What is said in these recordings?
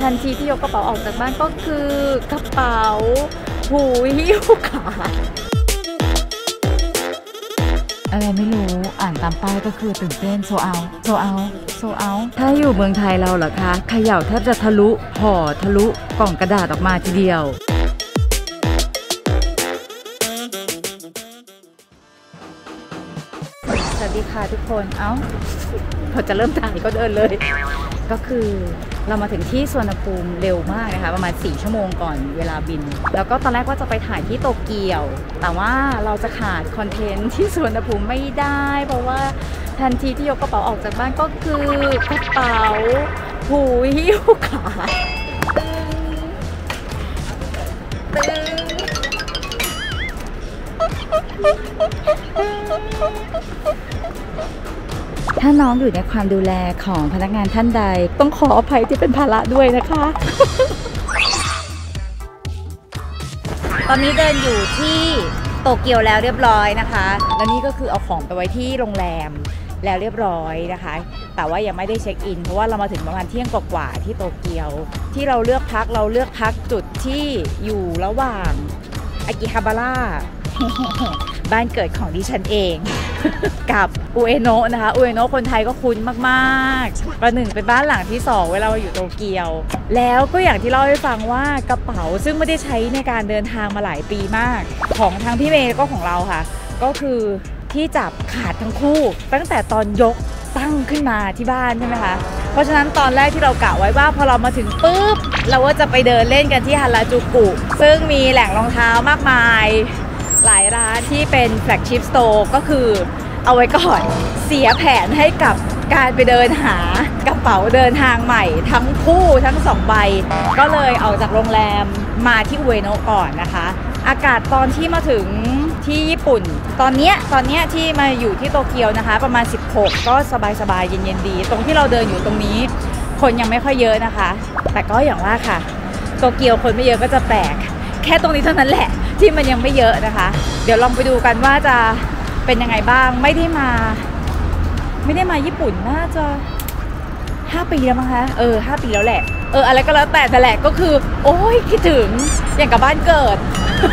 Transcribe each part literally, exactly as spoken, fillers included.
ทันทีที่ยกกระเป๋าออกจากบ้านก็คือกระเป๋าหูหิ้วขาอะไรไม่รู้อ่านตามป้ายก็คือตื่นเต้นโซเอาโซเอาโซเอาถ้าอยู่เมืองไทยเราเหรอคะเขย่าแทบจะทะลุห่อทะลุกล่องกระดาษออกมาทีเดียวสวัสดีค่ะทุกคนเอ้าพอจะเริ่มถ่ายก็เดินเลยก็คือเรามาถึงที่สุวรรณภูมิเร็วมากนะคะประมาณสี่ชั่วโมงก่อนเวลาบินแล้วก็ตอนแรกว่าจะไปถ่ายที่โตเกียวแต่ว่าเราจะขาดคอนเทนต์ที่สุวรรณภูมิไม่ได้เพราะว่าทันทีที่ยกกระเป๋าออกจากบ้านก็คือกระเป๋าหูหิ้วขาตึงถ้าน้องอยู่ในความดูแลของพนักงานท่านใดต้องขออภัยที่เป็นภาระด้วยนะคะ ตอนนี้เดินอยู่ที่โตเกียวแล้วเรียบร้อยนะคะและนี่ก็คือเอาของไปไว้ที่โรงแรมแล้วเรียบร้อยนะคะแต่ว่ายังไม่ได้เช็คอินเพราะว่าเรามาถึงประมาณเที่ยงกว่าๆที่โตเกียวที่เราเลือกพักเราเลือกพักจุดที่อยู่ระหว่างอากิฮาบาระ บ้านเกิดของดิฉันเอง กับอุเอโนะนะคะอุเอโนะคนไทยก็คุ้นมากๆประหนึ่งเป็นบ้านหลังที่สองเวลาเราอยู่โตเกียวแล้วก็อย่างที่เล่าให้ฟังว่ากระเป๋าซึ่งไม่ได้ใช้ในการเดินทางมาหลายปีมากของทางพี่เมย์ก็ของเราค่ะก็คือที่จับขาดทั้งคู่ตั้งแต่ตอนยกตั้งขึ้นมาที่บ้านใช่ไหมคะเพราะฉะนั้นตอนแรกที่เรากะไว้ว่าพอเรามาถึงปุ๊บเราก็จะไปเดินเล่นกันที่ฮาราจูกุซึ่งมีแหล่งรองเท้ามากมายหลายร้านที่เป็นแฟลกชิพสโตร์ก็คือเอาไว้ก่อนเสียแผนให้กับการไปเดินหากระเป๋าเดินทางใหม่ทั้งคู่ทั้งสองใบก็เลยออกจากโรงแรมมาที่อุเอโนะก่อนนะคะอากาศตอนที่มาถึงที่ญี่ปุ่นตอนนี้ตอนนี้ที่มาอยู่ที่โตเกียวนะคะประมาณสิบหกก็สบายๆเย็นๆดีตรงที่เราเดินอยู่ตรงนี้คนยังไม่ค่อยเยอะนะคะแต่ก็อย่างว่าค่ะโตเกียวคนไม่เยอะก็จะแปลกแค่ตรงนี้เท่านั้นแหละที่มันยังไม่เยอะนะคะเดี๋ยวลองไปดูกันว่าจะเป็นยังไงบ้างไม่ได้มาไม่ได้มาญี่ปุ่นน่าจะห้าปีแล้วมั้งคะเออห้าปีแล้วแหละเอออะไรก็แล้วแต่แต่แหละก็คือโอ้ยคิดถึงอย่างกับบ้านเกิด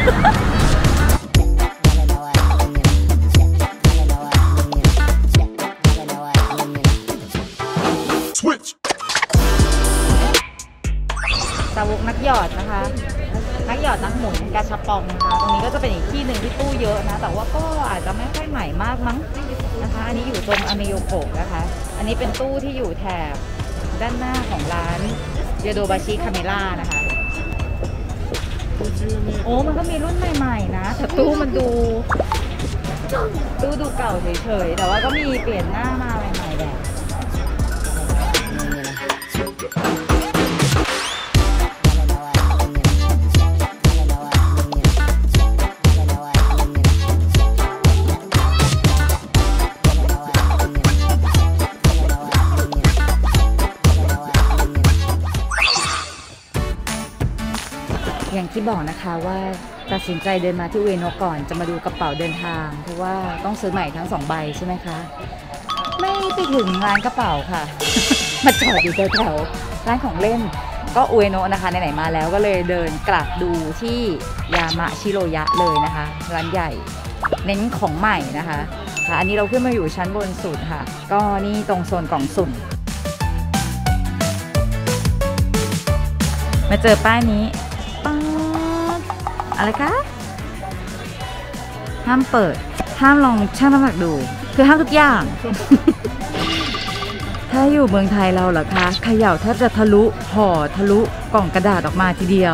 สาวกนักหยอดนะคะนักหยอดนักหมุนกาชาปองนะคะตรงนี้ก็จะเป็นอีกที่หนึ่งที่ตู้เยอะนะแต่ว่าก็อาจจะไม่ค่อยใหม่มากมั้งนะคะอันนี้อยู่ตรงอเมโยโกะนะคะอันนี้เป็นตู้ที่อยู่แถบด้านหน้าของร้านเยโดบาชิคาเมล่านะคะโอ้มันก็มีรุ่นใหม่ๆนะแต่ตู้มันดูตู้ดูเก่าเฉยๆแต่ว่าก็มีเปลี่ยนหน้ามาใหม่ๆแหละอย่างที่บอกนะคะว่าตัดสินใจเดินมาที่อุเอโนะก่อนจะมาดูกระเป๋าเดินทางเพราะว่าต้องซื้อใหม่ทั้งสองใบใช่ไหมคะไม่ไปถึงร้านกระเป๋าค่ะ มาจอดอยู่แถวๆร้านของเล่นก็อุเอโนะนะคะไหนๆมาแล้วก็เลยเดินกลับดูที่ยามะชิโรยะเลยนะคะร้านใหญ่เน้นของใหม่นะคะค่ะอันนี้เราขึ้นมาอยู่ชั้นบนสุดค่ะก็นี่ตรงโซนกล่องสุ่มมาเจอป้ายนี้อะไรคะห้ามเปิดห้ามลองชั่งน้ำหนักดูคือห้ามทุกอย่าง ถ้าอยู่เมืองไทยเราเหรอคะเขย่าแทบจะทะลุห่อทะลุกล่องกระดาษออกมาทีเดียว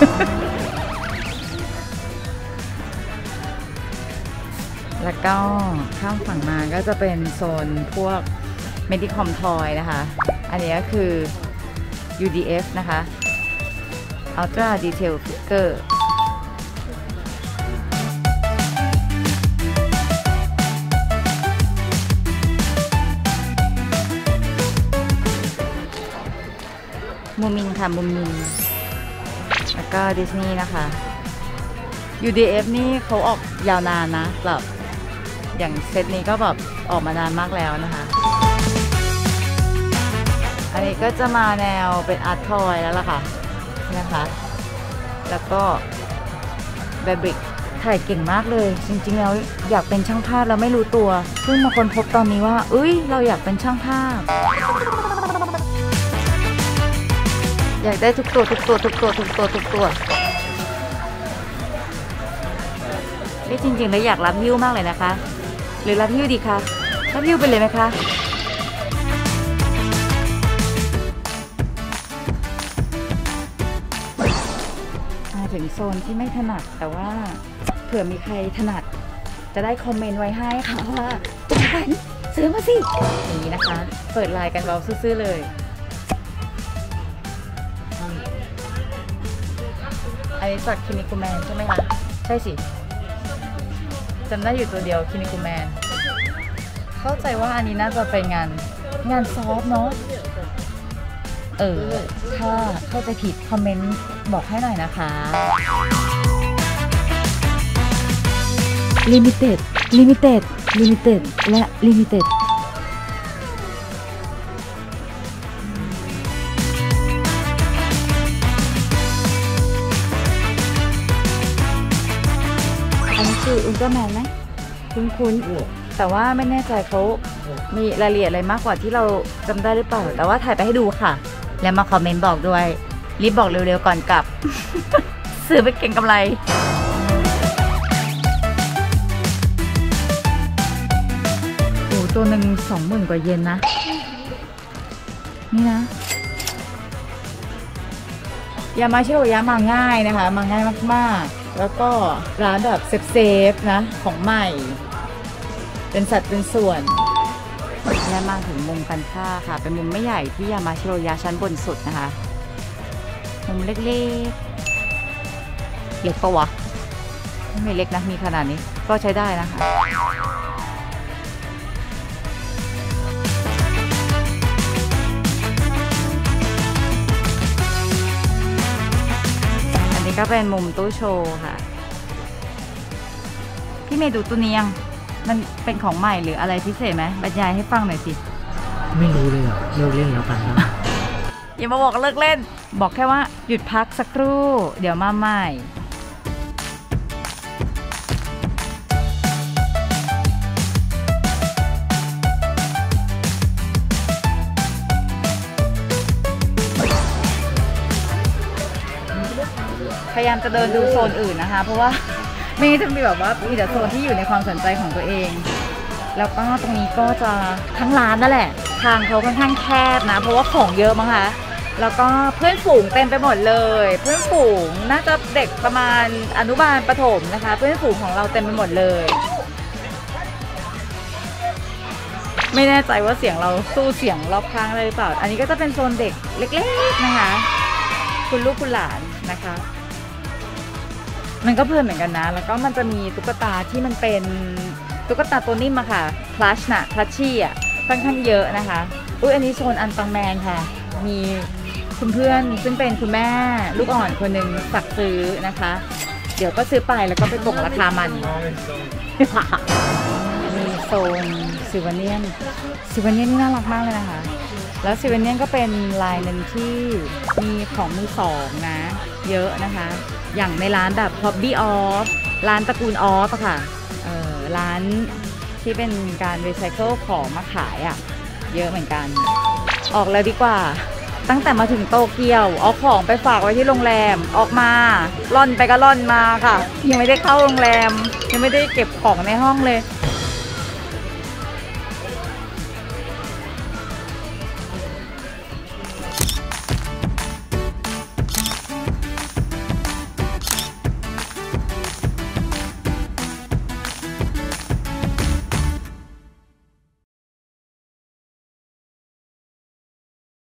แล้วก็ข้ามฝั่งมาก็จะเป็นโซนพวก Medicom Toy นะคะอันนี้ก็คือ ยู ดี เอฟ นะคะ Ultra Detail Figureมูมินค่ะมูมินแล้วก็ดิสนีย์นะคะ ยู ดี เอฟ นี่เขาออกยาวนานนะแบบอย่างเซตนี้ก็แบบออกมานานมากแล้วนะคะอันนี้ก็จะมาแนวเป็นอาร์ตทอยแล้วล่ะค่ะนะคะแล้วก็แบบบริกถ่ายเก่งมากเลยจริงๆแล้วอยากเป็นช่างภาพแล้วไม่รู้ตัวเพิ่งมาค้นพบตอนนี้ว่าเอ้ยเราอยากเป็นช่างภาพอยากได้ทุกตัวทุกตัวทุกตัวทุกตัวทุกตัวนี่จริงๆแล้วอยากรับฮิ้วมากเลยนะคะหรือรับฮิ้วดีคะรับฮิ้วไปเลยไหมคะมาถึงโซนที่ไม่ถนัดแต่ว่าเผื่อมีใครถนัดจะได้คอมเมนต์ไว้ให้ค่ะว่าคุณขวัญซื้อมาสิอย่างนี้นะคะเปิดไลน์กันเบาซื่อๆเลยอันนี้จากคินิคูแมนใช่ไหมคะใช่สิจำได้อยู่ตัวเดียวคินิคูแมนเข้าใจว่าอันนี้น่าจะเป็นงานงานซอฟเนาะเออถ้าเข้าใจผิดคอมเมนต์บอกให้หน่อยนะคะ Limited Limited Limited และ Limited อันนี้คืออุลตร้าแมนไหมคุ้นๆแต่ว่าไม่แน่ใจเขามีรายละเอียดอะไรมากกว่าที่เราจำได้หรือเปล่าแต่ว่าถ่ายไปให้ดูค่ะแล้วมาคอมเมนต์บอกด้วยรีบบอกเร็วๆก่อนกลับ ซื้อไปเก็งกำไรโอ้ตัวหนึ่งสองหมื่นกว่าเยนนะนี่นะยามาชิโร่ยามาง่ายนะคะมาง่ายมากๆแล้วก็ร้านแบบเซฟๆนะของใหม่เป็นสัดเป็นส่วนและมาถึงมุมกันค่าค่ะเป็นมุมไม่ใหญ่ที่ยามาชิโร่ยาชั้นบนสุดนะคะมุมเล็กๆเล็กปะวะไม่เล็กนะมีขนาดนี้ก็ใช้ได้นะคะอันนี้ก็เป็นมุมตู้โชว์ค่ะพี่เมย์ดูตู้นี้ยังมันเป็นของใหม่หรืออะไรพิเศษไหมบรรยายให้ฟังหน่อยสิไม่รู้เลยอ่ะเลิกเล่นแล้วกันนะอย่ามาบอกเลิกเล่นบอกแค่ว่าหยุดพักสักครู่เดี๋ยวมาใหม่พยายามจะเดินดูโซนอื่นนะคะเพราะว่าไม่จะมีแบบว่ามีแต่โซนที่อยู่ในความสนใจของตัวเองแล้วก็ตรงนี้ก็จะทั้งร้านนั่นแหละทางเขาค่อนข้างแคบนะเพราะว่าของเยอะมั้งคะแล้วก็เพื่อนฝูงเต็มไปหมดเลยเพื่อนฝูงน่าจะเด็กประมาณอนุบาลประถมนะคะเพื่อนฝูงของเราเต็มไปหมดเลยไม่แน่ใจว่าเสียงเราสู้เสียงรอบข้างได้หรือเปล่าอันนี้ก็จะเป็นโซนเด็กเล็กๆนะคะคุณลูกคุณหลานนะคะมันก็เพลินเหมือนกันนะแล้วก็มันจะมีตุ๊กตาที่มันเป็นตุ๊กตาตัวนิ่มอะค่ะพลัชน่ะพลัชชี่อะค่อนข้างเยอะนะคะอุ้ยอันนี้โซนอันตังแมนค่ะมีคุณเพื่อนซึ่งเป็นคุณแม่ลูกอ่อนคนหนึ่งฝากซื้อนะคะเดี๋ยวก็ซื้อไปแล้วก็ไปตกราคามันมีโซนซิวาเนียนซิวาเนียนนี่น่ารักมากเลยนะคะแล้วซิวาเนียนก็เป็นลายหนึ่งที่มีของมือสองนะเยอะนะคะอย่างในร้านแบบ Hobby Off ร้านตระกูลออฟอะค่ะเออร้านที่เป็นการรีไซเคิลของมาขายอะเยอะเหมือนกันออกแล้วดีกว่าตั้งแต่มาถึงโตเกียวเอาของไปฝากไว้ที่โรงแรมออกมาล่อนไปก็ล่อนมาค่ะยังไม่ได้เข้าโรงแรมยังไม่ได้เก็บของในห้องเลย